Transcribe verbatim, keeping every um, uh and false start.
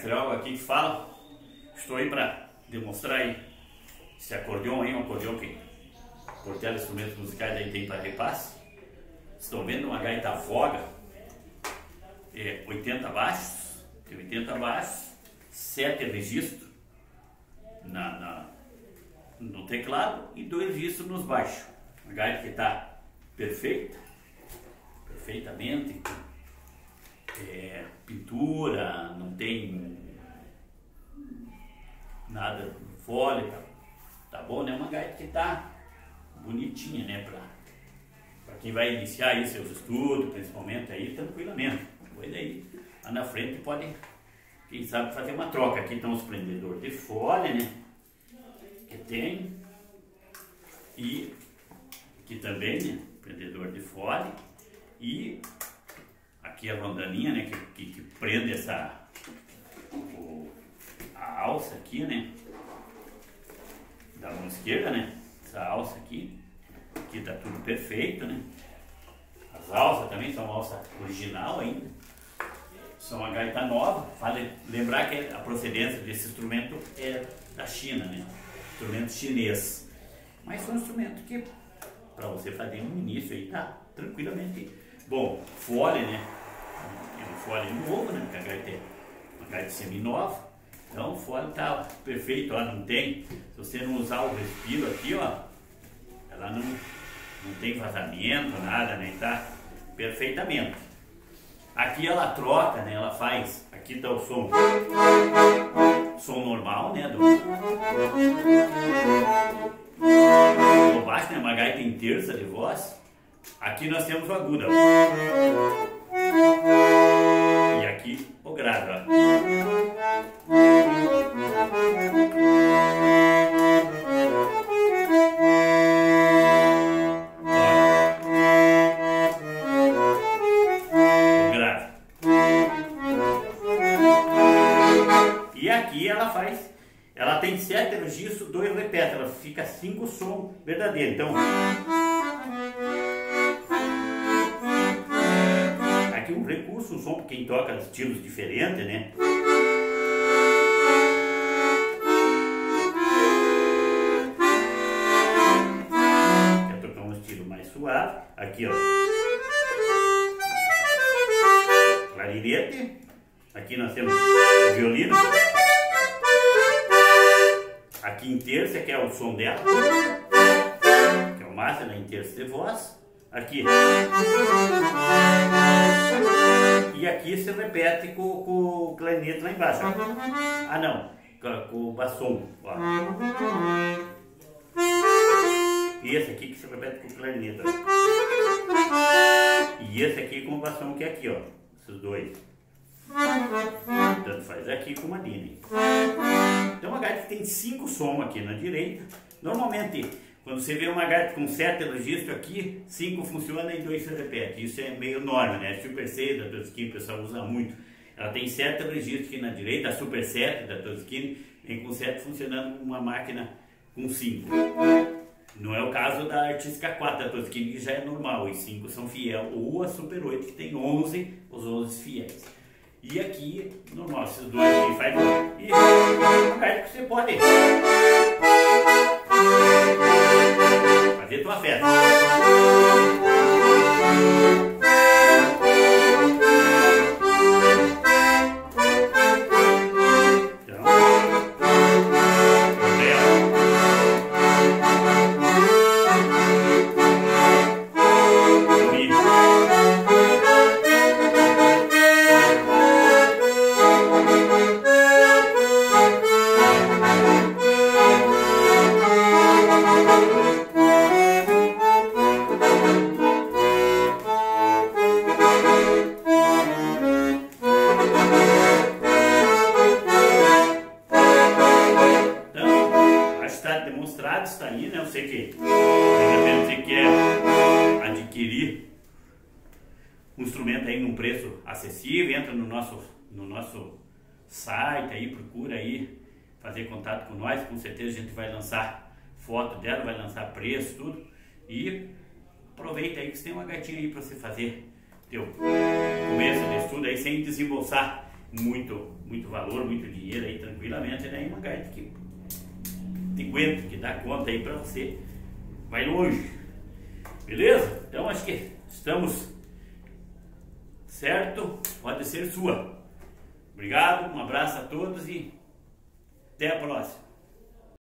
mestre Algo aqui que fala. Estou aí para demonstrar aí esse acordeão aí, um acordeão que Portela Instrumentos Musicais aí tem para repasse. Estão vendo uma gaita Voga, é, oitenta baixos, tem oitenta baixos, sete registros na, na, no teclado e dois registros nos baixos. Uma gaita que está perfeita, perfeitamente, é, pintura, não tem nada de folha, tá, tá bom, né? Uma gaita que tá bonitinha, né? Pra, pra quem vai iniciar aí seus estudos, principalmente aí, tranquilamente. Depois aí, lá na frente pode, quem sabe, fazer uma troca. Aqui estão os prendedores de folha, né? Que tem. E aqui também, né? Prendedor de folha. E aqui a rondaninha, né? Que, que, que prende essa... O, a alça aqui, né? Da mão esquerda, né? Essa alça aqui. Aqui tá tudo perfeito, né? As alças também são alça original ainda. São uma gaita nova. Vale lembrar que a procedência desse instrumento é da China, né? Instrumento chinês. Mas foi um instrumento que, para você fazer um início aí, tá tranquilamente bom. Folha, né? É um folha novo, né? Porque a gaita é uma gaita semi-nova. Então o fole tá perfeito, ó, não tem, se você não usar o respiro aqui, ó, ela não, não tem vazamento, nada, né, tá perfeitamente. Aqui ela troca, né, ela faz, aqui tá o som, som normal, né, do, do baixo, né, uma gaita em terça de voz. Aqui nós temos o agudo, ó. E aqui o grave, ó. E aqui ela faz, ela tem sete registros, dois repetem, ela fica cinco som verdadeiro. Então, aqui um recurso, um som para quem toca estilos diferentes, né? Quer tocar um estilo mais suave, aqui ó, clarinete, aqui nós temos o violino. Aqui em terça, que é o som dela, que é o máximo, né, em terça de voz. Aqui. E aqui se repete com, com o clarinete lá embaixo. Ah não, com, com o bassom. Ó. E esse aqui que se repete com o clarinete. Ó. E esse aqui com o bassom, que é aqui, ó. Esses dois. Tanto faz aqui como ali, né? Então uma gaita que tem cinco sons aqui na direita. Normalmente, quando você vê uma gaita com sete registros aqui, cinco funciona e dois se repete. Isso é meio norma, né? A Super seis da Tosquini o pessoal usa muito. Ela tem sete registros aqui na direita, a Super sete da Tosquini vem com sete funcionando uma máquina com cinco. Não é o caso da Artística quatro da Tosquini, que já é normal, os cinco são fiel. Ou a Super oito, que tem onze, os onze fiéis. E aqui, normal, esses dois aqui faz. E uma gaita que você pode fazer tua festa. Demonstrado, está aí, né? Eu sei que de repente você quer adquirir um instrumento aí num preço acessível, entra no nosso, no nosso site aí, procura aí fazer contato com nós, com certeza a gente vai lançar foto dela, vai lançar preço, tudo, e aproveita aí que você tem uma gaitinha aí para você fazer teu começo de estudo aí sem desembolsar muito, muito valor, muito dinheiro aí tranquilamente, né? Uma gaita que te aguenta, que dá conta aí pra você, vai longe, beleza? Então acho que estamos certo, pode ser sua. Obrigado, um abraço a todos e até a próxima.